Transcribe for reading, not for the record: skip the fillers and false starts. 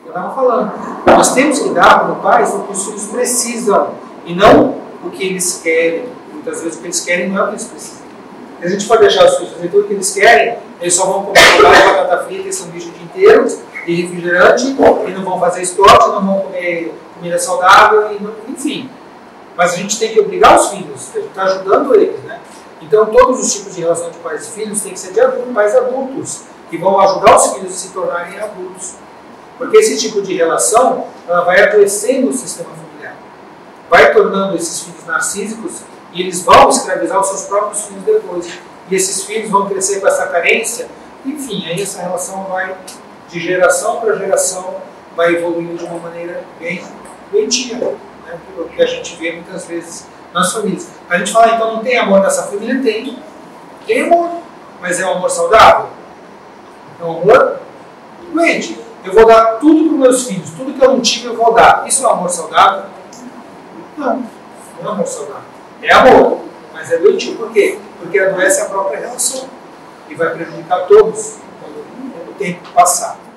eu estava falando. Nós temos que dar, como pais, o que os filhos precisam e não o que eles querem. Muitas vezes o que eles querem não é o que eles precisam. Se a gente for deixar os filhos fazer tudo o que eles querem, eles só vão comer batata frita e sanduíche o dia inteiro, e refrigerante, e não vão fazer esporte, não vão comer comida saudável, enfim. Mas a gente tem que obrigar os filhos, a gente está ajudando eles, né? Então todos os tipos de relação de pais e filhos têm que ser de pais adultos, que vão ajudar os filhos a se tornarem adultos. Porque esse tipo de relação ela vai adoecendo o sistema familiar, vai tornando esses filhos narcísicos e eles vão escravizar os seus próprios filhos depois. E esses filhos vão crescer com essa carência, enfim, aí essa relação vai de geração para geração, vai evoluindo de uma maneira bem doentia, né? O que a gente vê muitas vezes nas famílias. A gente fala, então não tem amor nessa família? Tem amor, mas é um amor saudável? É um amor doente. Eu vou dar tudo para os meus filhos, tudo que eu não tive eu vou dar. Isso é um amor saudável? Não é amor saudável. É amor, mas é doentio. Por quê? Porque adoece a própria relação e vai prejudicar todos quando o tempo passar.